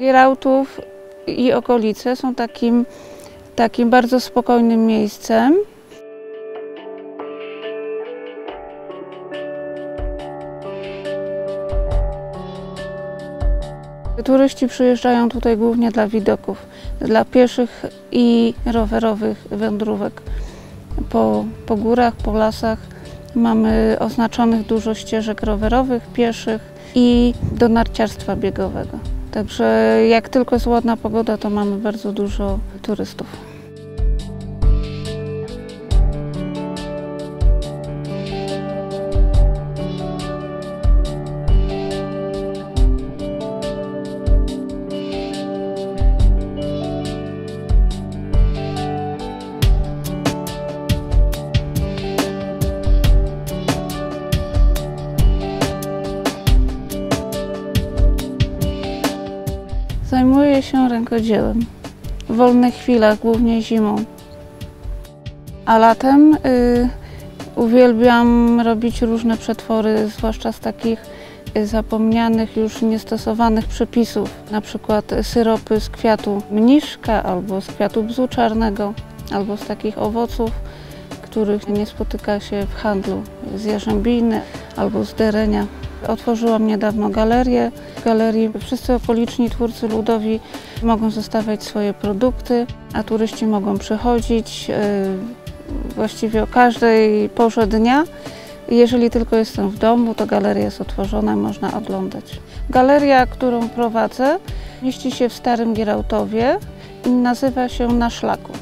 Gierałtów i okolice są takim bardzo spokojnym miejscem. Turyści przyjeżdżają tutaj głównie dla widoków, dla pieszych i rowerowych wędrówek po górach, po lasach. Mamy oznaczonych dużo ścieżek rowerowych, pieszych i do narciarstwa biegowego. Także jak tylko jest ładna pogoda, to mamy bardzo dużo turystów. Zajmuję się rękodziełem w wolnych chwilach, głównie zimą. A latem uwielbiam robić różne przetwory, zwłaszcza z takich zapomnianych, już niestosowanych przepisów. Na przykład syropy z kwiatu mniszka, albo z kwiatu bzu czarnego, albo z takich owoców, których nie spotyka się w handlu, z jarzębiny albo z derenia. Otworzyłam niedawno galerię. W galerii wszyscy okoliczni twórcy ludowi mogą zostawiać swoje produkty, a turyści mogą przychodzić właściwie o każdej porze dnia. Jeżeli tylko jestem w domu, to galeria jest otworzona, można oglądać. Galeria, którą prowadzę, mieści się w Starym Gierałtowie i nazywa się Na Szlaku.